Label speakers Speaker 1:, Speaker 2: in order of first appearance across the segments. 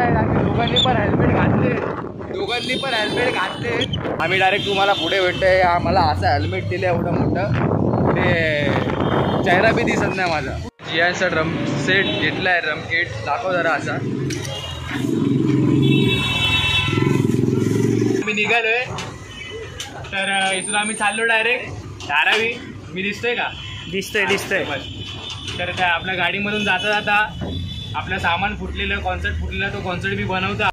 Speaker 1: दोघांनी पण हेल्मेट घातले। आम्ही डायरेक्ट तुम्हाला पुढे भेटतोय। आम्हाला असं हेल्मेट दिलं एवढं मोठं, ते चेहरा बी दिसत नाही माझा। जियांचा ड्रम सेट घेतलाय, ड्रम किट दाखव जरा असा। मी निघालोय, तर इथून आम्ही चाललो डायरेक्ट धारावी। मी दिसतोय का? दिसतोय बस। तर त्या आपल्या गाडीमधून जाता जाता आपलं सामान फुटलेलं, कॉन्सर्ट फुटलेला, तो कॉन्सर्ट बी बनवता।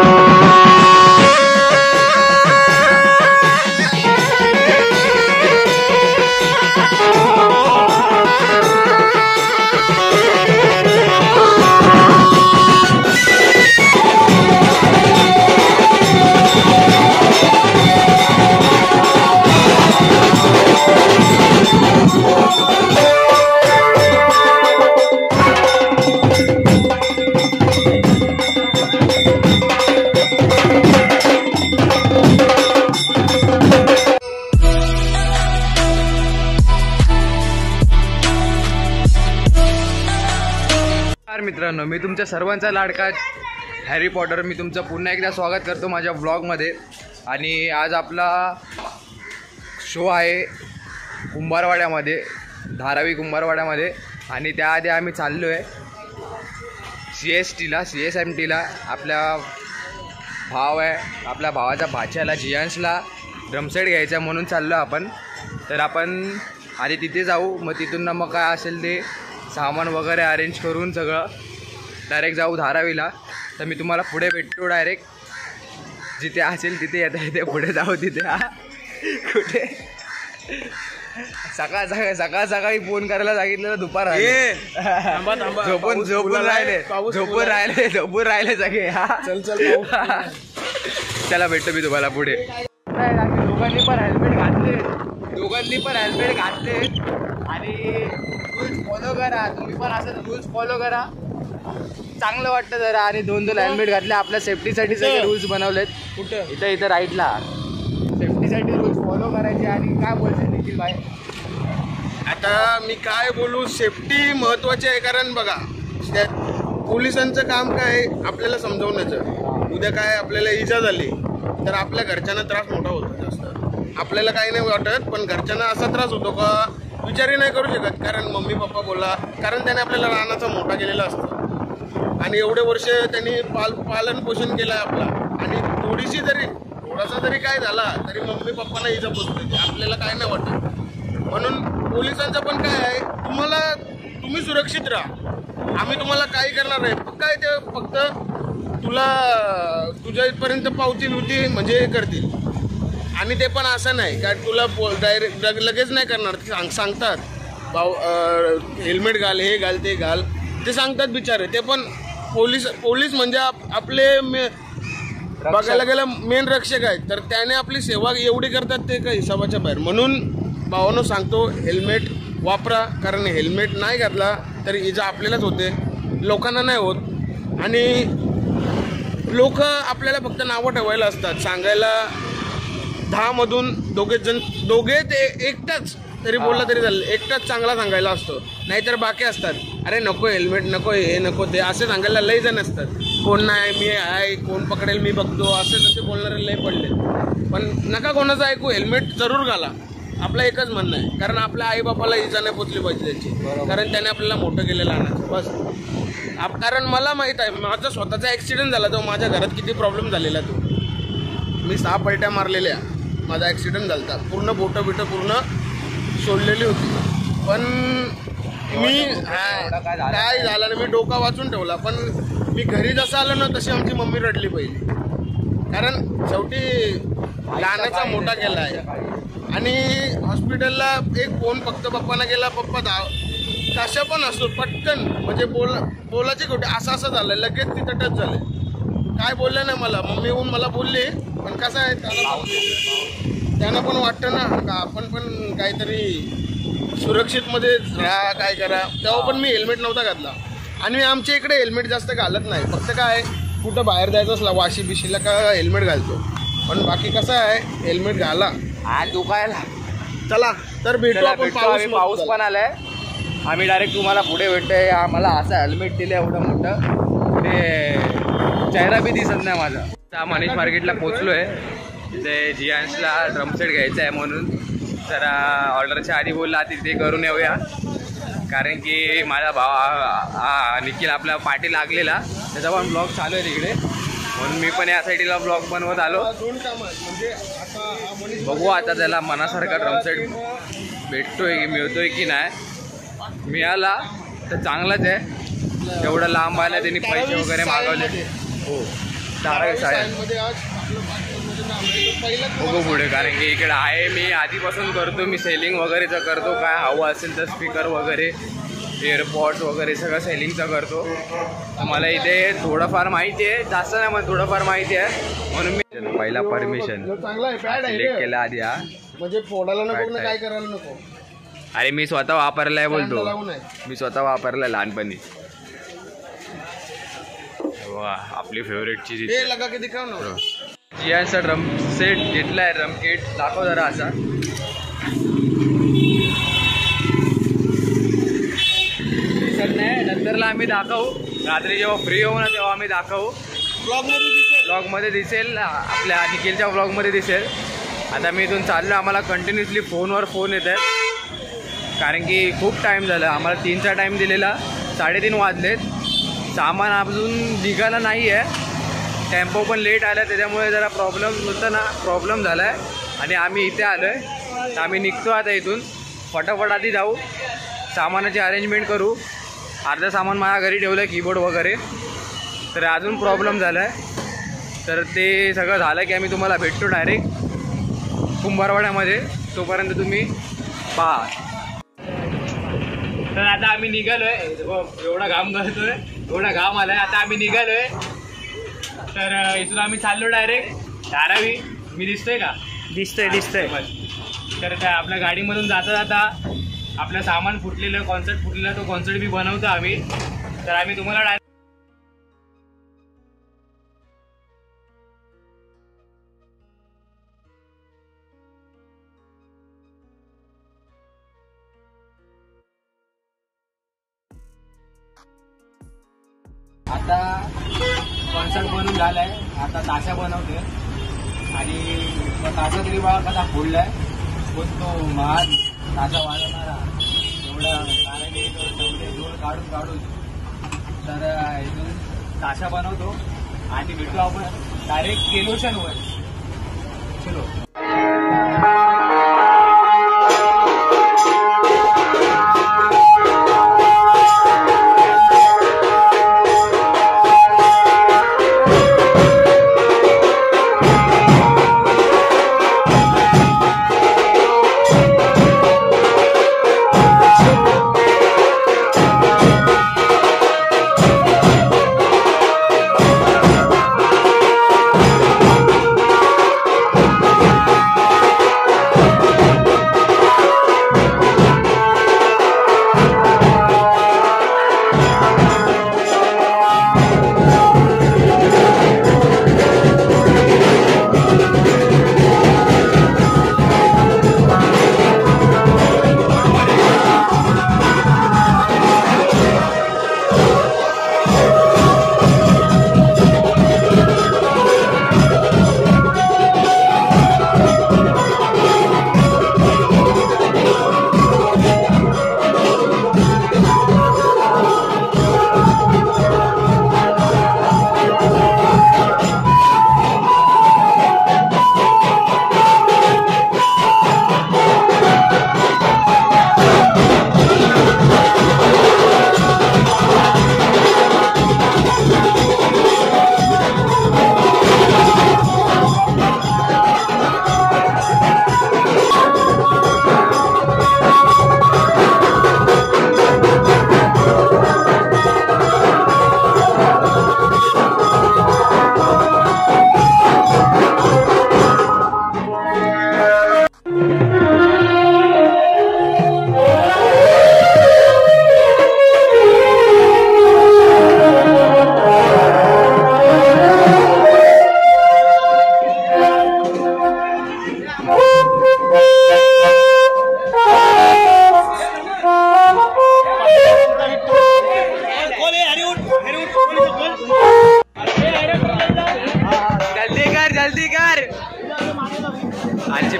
Speaker 1: मित्रांनो, मी तुमच्या सर्वांचा लाडका हॅरी पॉटर, मी तुमचं पुन्हा एकदा स्वागत करतो माझ्या व्लॉगमध्ये। आणि आज आपला शो आहे कुंभारवाड्यामध्ये, धारावी कुंभारवाड्यामध्ये। आणि त्याआधी आम्ही चाललो आहे CSMTला। आपल्या भाव आहे, आपल्या भावाच्या भाच्याला जियांशला ड्रमसेट घ्यायचा म्हणून चाललो आपण। तर आपण आधी तिथे जाऊ, मग तिथून ना मग काय असेल ते सामान वगैरे अरेंज करून सगळं डायरेक्ट जाऊ धारावीला। तर मी तुम्हाला पुढे भेटतो डायरेक्ट, जिथे असेल तिथे येता येते पुढे जाऊ तिथे। कुठे सकाळी फोन करायला सांगितलं, दुपार झोपून राहिले सगळे। चला भेटतो मी तुम्हाला पुढे। दोघांनी पण हेल्मेट घातले आणि रूल्स फॉलो करा, तुम्ही पण असं रूल्स फॉलो करा, चांगलं वाटतं जरा। आणि दोन हेल्मेट घातले, आपल्या सेफ्टीसाठी सगळे रूल्स बनवलेत। कुठं? इथं राईटला सेफ्टीसाठी रूल्स फॉलो करायचे। आणि काय बोलते निखिल भाई?
Speaker 2: आता मी काय बोलू, सेफ्टी महत्त्वाची आहे। कारण बघा, पोलिसांचं काम काय आहे, आपल्याला समजवण्याचं। उद्या काय आपल्याला इजा झाली तर आपल्या घरच्यांना त्रास मोठा होतो जास्त। आपल्याला काही नाही वाटत, पण घरच्यांना असा त्रास होतो का विचारही नाही करू शकत। कारण मम्मी पप्पा बोला, कारण त्याने आपल्याला लहानाचा मोठा केलेला असतो आणि एवढे वर्ष त्यांनी पालन पोषण केलं आहे आपला। आणि थोडासा जरी काय झाला तरी मम्मी पप्पांना इजा पोचते, आपल्याला काय नाही वाटत। म्हणून पोलिसांचं पण काय आहे, तुम्ही सुरक्षित राहा, आम्ही तुम्हाला काही करणार नाही। काय ते फक्त तुझ्या इथपर्यंत पावतील होती म्हणजे करतील। आणि ते पण असं नाही का तुला डायरेक्ट लगेच नाही करणार, सांगतात भाऊ हेल्मेट घाल, हे घाल, ते घाल, ते सांगतात बिचारे। ते पण पोलीस म्हणजे आपले बघायला गेलं मेन रक्षक आहेत, तर त्याने आपली सेवा एवढी करतात ते काही हिसाबाच्या बाहेर। म्हणून भावांनो सांगतो, हेल्मेट वापरा, कारण हेल्मेट नाही घातला तरी इजा आपल्यालाच होते, लोकांना नाही होत। आणि लोक आपल्याला फक्त नावं ठेवायला असतात, सांगायला 10 मधून दोघे ते एकटाच तरी बोलला तरी झालं, एकटाच चांगला सांगायला असतो। नाहीतर बाकी असतात, अरे नको हेल्मेट, नको हे, नको ते, असे सांगायला लई जण असतात। कोण नाही, मी आहे, कोण पकडेल मी बघतो, असे तसे बोलणारे लई पडले। पण नका कोणाचं ऐकू, हेल्मेट जरूर घाला, आपलं एकच म्हणणं आहे। कारण आपल्या आईबापाला इजा नाही पोचली पाहिजे त्याची, कारण त्याने आपल्याला मोठं केलेलं आहे बस। कारण मला माहीत आहे, माझा स्वतःचा ॲक्सिडेंट झाला तो, माझ्या घरात किती प्रॉब्लेम झालेला तो। मी 6 पलट्या मारलेल्या, माझा ॲक्सिडेंट झाला होता, पूर्ण बोटं पूर्ण सोडलेली होती। पण मी काय झालं ना, मी डोका वाचून ठेवला। पण मी घरी जसं आलो ना तशी आमची मम्मी रडली पहिली, कारण शेवटी लहानाचा मोठा केला आहे। आणि हॉस्पिटलला एक फोन फक्त पप्पांना गेला, पप्पा कशा पण असतो पटकन, म्हणजे बोलायचे कुठे असं झालं, लगेच तिथं टच झाले, काय बोललं नाही मला। मम्मी येऊन मला बोलली, पण कसं आहे त्यांना पण वाटतं ना का आपण पण काहीतरी सुरक्षितमध्ये राहा, काय करा। तेव्हा पण मी हेल्मेट नव्हता घातला। आणि आमच्या इकडे हेल्मेट जास्त घालत नाही, फक्त काय कुठं बाहेर जायचं असला वाशी बिशीला का हेल्मेट घालतो, पण बाकी कसं आहे हेल्मेट घाला।
Speaker 1: दुखायला
Speaker 2: चला तर भेटू आपण,
Speaker 1: पाऊस पण आलाय। आम्ही डायरेक्ट तुम्हाला पुढे भेटतोय। आम्हाला असं हेल्मेट दिलं एवढं मोठं, ते चेहरा बी दिसत नाही माझा. आता मनीष मार्केटला पोचलोय. तिथे जियांशला ड्रम सेट घ्यायचा आहे म्हणून जरा ऑर्डरच्या आधी बोलला तिथे करून येऊया, कारण की माझा भाव निखिल आपला पाठी लागलेला त्याचा पण ब्लॉग चालू आहे तिकडे, म्हणून मी पण या साईडला ब्लॉग बनवत आलो. बघू आता त्याला मनासारखा ड्रम सेट भेटतोय मिळतोय की नाही. मिळाला तर चांगलाच आहे. एवढं लांब आलं त्यांनी पैसे वगैरे मागवले. हो धारावी साहेब बघू पुढे, कारण की इकडे आहे मी आधीपासून करतो. मी सेलिंग वगैरेचं करतो, काय हवं असेल तर स्पीकर वगैरे एअरपॉड्स वगैरे सगळं सेलिंगचं करतो. मला इथे थोडंफार माहिती आहे, जास्त नाही मला थोडंफार माहिती आहे, म्हणून मी पहिला परमिशन सिलेक्ट केला आधी. हा
Speaker 2: म्हणजे फोडायला नको, काय करायला नको.
Speaker 1: अरे मी स्वतः वापरलाय बोलतो, मी स्वतः वापरलाय लहानपणी. वा आपली फेवरेटची
Speaker 2: लगा की दिखाव ना.
Speaker 1: जियांचा ड्रम सेट घेतलाय, ड्रम किट दाखव जरा असा. दिसत नाही, नंतरला आम्ही दाखवू. रात्री जेव्हा फ्री होऊ ना तेव्हा आम्ही दाखवू. ब्लॉगमध्ये दिसेल, आपल्या निखिलच्या ब्लॉगमध्ये दिसेल. आता मी इथून चाललो, आम्हाला कंटिन्युअसली फोनवर फोन येत आहेत, कारण की खूप टाईम झाला. आम्हाला 3चा टाईम दिलेला, 3:30 वाजलेत. सामान अजून निघालं नाही आहे. टेम्पो पण लेट आला, त्याच्यामुळे जरा प्रॉब्लेम झाला आहे. आणि आम्ही इथे आलो आहे, तर आम्ही निघतो आता इथून. फटाफट आधी जाऊ, सामानाची अरेंजमेंट करू. अर्धं सामान माझ्या घरी ठेवलं आहे, कीबोर्ड वगैरे. तर अजून प्रॉब्लेम झाला आहे, तर ते सगळं झालं की आम्ही तुम्हाला भेटतो डायरेक्ट कुंभारवाड्यामध्ये. तोपर्यंत तुम्ही पहा. तर आता आम्ही निघालोय. एवढा घाम करतोय, एवढा घाम आलाय. आता आम्ही निघालोय, तर इथून आम्ही चाललो डायरेक्ट धारावी. मी दिसतोय का? दिसतोय. तर त्या आपल्या गाडीमधून जाता जाता आपलं सामान फुटलेलं, कॉन्सर्ट फुटलेला, तो कॉन्सर्ट बी बनवतो आम्ही. तर आम्ही तुम्हाला डायरेक्ट आता कॉन्सर्ट बनवून झालाय. आता ताशा बनवते, आणि ताशा तरी बघा कसा फोडलाय. तो महाग ताशा वाजवणारा एवढा कारागीर जोड काढून तर इथून ताशा बनवतो आणि भेटू आपण डायरेक्ट केलोशनवर. चलो.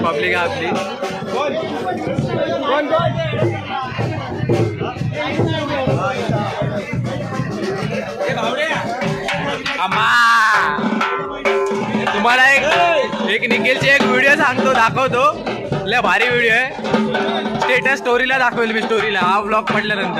Speaker 1: पब्लिक आहे आपली. तुम्हाला एक निखिलची एक व्हिडिओ सांगतो, दाखवतो. लय भारी व्हिडिओ आहे. स्टेटस स्टोरीला दाखवेल मी, स्टोरीला हा व्लॉग पडल्यानंतर.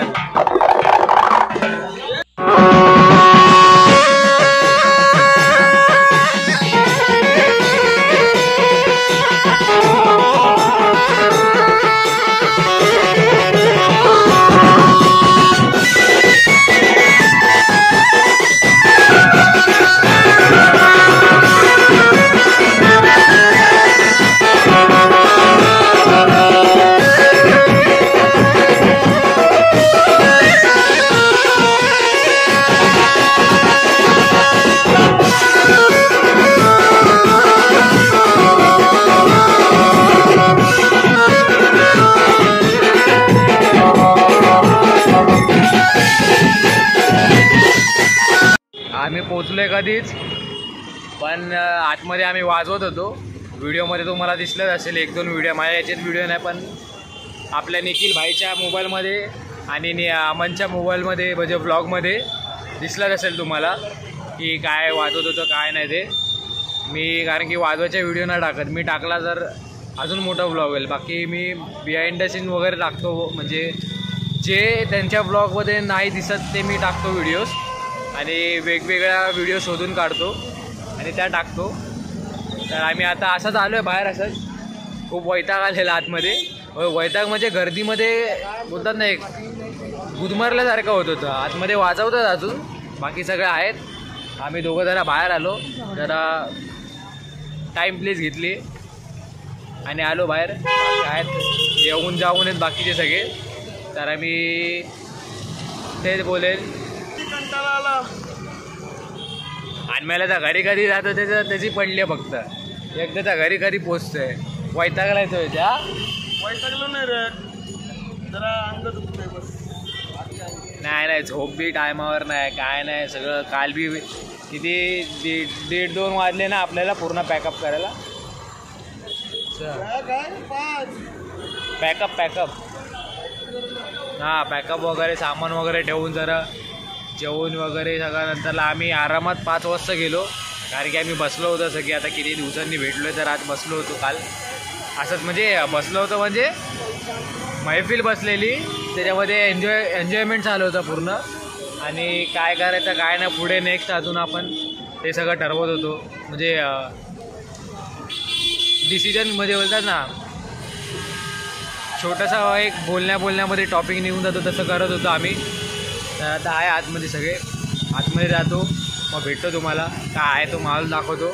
Speaker 1: आम्ही पोचलोय कधीच, पण आतमध्ये आम्ही वाजवत होतो. व्हिडिओमध्ये तुम्हाला दिसलंच असेल, 1-2 व्हिडिओ. माझ्या याच्यात व्हिडिओ नाही, पण आपल्या निखिल भाईच्या मोबाईलमध्ये आणि अमनच्या मोबाईलमध्ये म्हणजे व्लॉगमध्ये दिसलंच असेल तुम्हाला की काय वाजवत होतं काय नाही ते. मी कारण की वाजवायच्या व्हिडिओ नाही टाकत, मी टाकला तर अजून मोठा व्लॉग होईल. बाकी मी बिहाइंड द सीन वगैरे टाकतो, म्हणजे जे त्यांच्या व्लॉगमध्ये नाही दिसत ते मी टाकतो व्हिडिओज. आणि वेगवेगळ्या व्हिडिओ शोधून काढतो आणि त्या टाकतो. तर आम्ही आता असंच आलो आहे बाहेर, असंच. खूप वैताग आलेला आतमध्ये. वैताग म्हणजे गर्दीमध्ये बोलतात ना, एक गुदमरल्यासारखं होत होतं. आतमध्ये वाजवतात अजून, बाकी सगळं आहेत. आम्ही दोघं जरा बाहेर आलो, जरा टाईम प्लीज घेतली आणि आलो बाहेर. आहेत येऊन जाऊन आहेत बाकीचे सगळे. तर आम्ही तेच बोलेल. आणि मला तर घरी कधी जातो त्याची पडली आहे फक्त. एकदा त्या घरी कधी पोचतोय. वैतागला येतोय त्या.
Speaker 2: वैतागलो नाही रे, जरा अंग दुखतंय बस.
Speaker 1: नाही झोप बी टायमावर नाही, काय नाही. सगळं काल बी किती 1:30-2 वाजले ना आपल्याला पूर्ण पॅकअप करायला. पॅकअप हां, पॅकअप वगैरे सामान वगैरे ठेवून जरा जेवण वगैरे सगळं. नंतरला आम्ही आरामात 5 वाजता गेलो, कारण की आम्ही बसलो होतो सगळी. आता किती दिवसांनी भेटलो तर आज बसलो होतो. काल असंच म्हणजे बसलो होतो, म्हणजे मैफिल बसलेली, त्याच्यामध्ये एन्जॉयमेंट चालू होतं पूर्ण. आणि काय करायचं काय नाही पुढे नेक्स्ट अजून आपण ते सगळं ठरवत होतो. म्हणजे डिसिजन मध्ये बोलतात ना, छोटासा एक बोलण्यामध्ये टॉपिक निघून जातो, तसं करत होतो आम्ही. तर आता आहे आतमध्ये सगळे. आतमध्ये जातो, मग भेटतो तुम्हाला. काय आहे तो माल दाखवतो.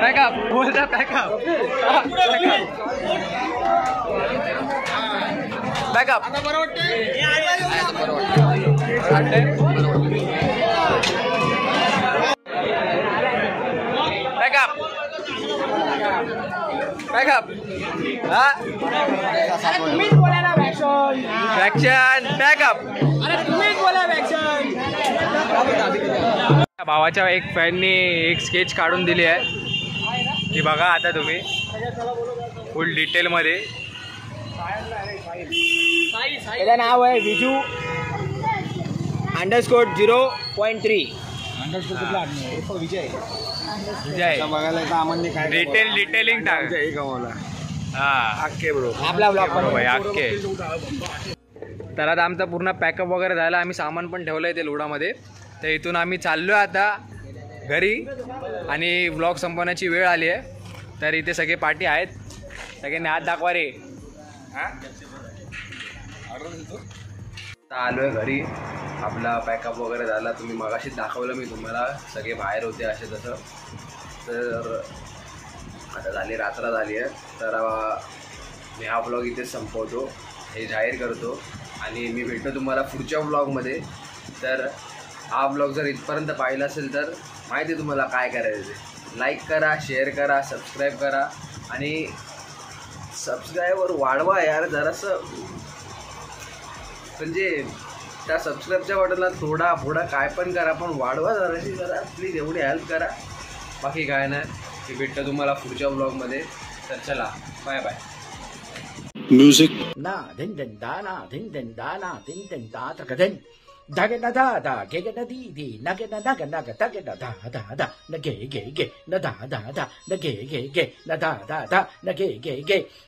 Speaker 1: पॅकअप बोलता पॅकअप बॅकअप
Speaker 2: आता बरं वाटतंय?
Speaker 1: बॅकअप बॅकअप हा वॅक्शन बॅकअप. भावाच्या एक फॅननी एक स्केच काढून दिली आहे ती बघा आता तुम्ही फुल डिटेलमध्ये.
Speaker 3: त्याचं नाव आहे विजू _0.3.
Speaker 1: विजय डिटेलिंग टाक हा अख्खे ब्रो
Speaker 3: आपला ब्लॉग पण
Speaker 1: भाई अख्खे. तर आता आमचा पूर्ण पॅकअप वगैरे झाला. आम्ही सामान पण ठेवलं आहे ते लोडामध्ये. तर इथून आम्ही चाललो आता घरी आणि व्लॉग संपवण्याची वेळ आली आहे. तर इथे सगळे पार्टी आहेत. सगळ्यांनी हात दाखवा रे. आलो आहे घरी. आपला पॅकअप वगैरे झाला. तुम्ही मगाशीच दाखवलं मी तुम्हाला. सगळे बाहेर होते असे तसं. तर आता झाली रात्र झाली आहे. तर मी हा ब्लॉग इथेच संपवतो. हे जाहीर करतो आणि मी भेटतो तुम्हाला पुढच्या ब्लॉगमध्ये. तर हा ब्लॉग जर इथपर्यंत पाहिला असेल तर माहिती आहे तुम्हाला काय करायचं ते. लाईक करा, शेअर करा, सबस्क्राईब करा आणि सबस्क्राईबर वाढवा यार जरासं. म्हणजे त्या सबस्क्राईबच्या बटनला थोडा पुढा काय पण करा पण वाढवा जराशी. जरा प्लीज एवढी हेल्प करा. बाकी काय नाही. मी भेटतो तुम्हाला पुढच्या ब्लॉगमध्ये. तर चला बाय बाय.
Speaker 4: Music.
Speaker 3: ना धिन धिन दा ना धिन धिन दा ना धिन धिन दा तक धिन धगे न धा धा गे गे न दी दी नगे न नग नग धगे न धा धा धा न गे गे गे न धा धा धा न गे गे गे न धा धा धा न गे गे गे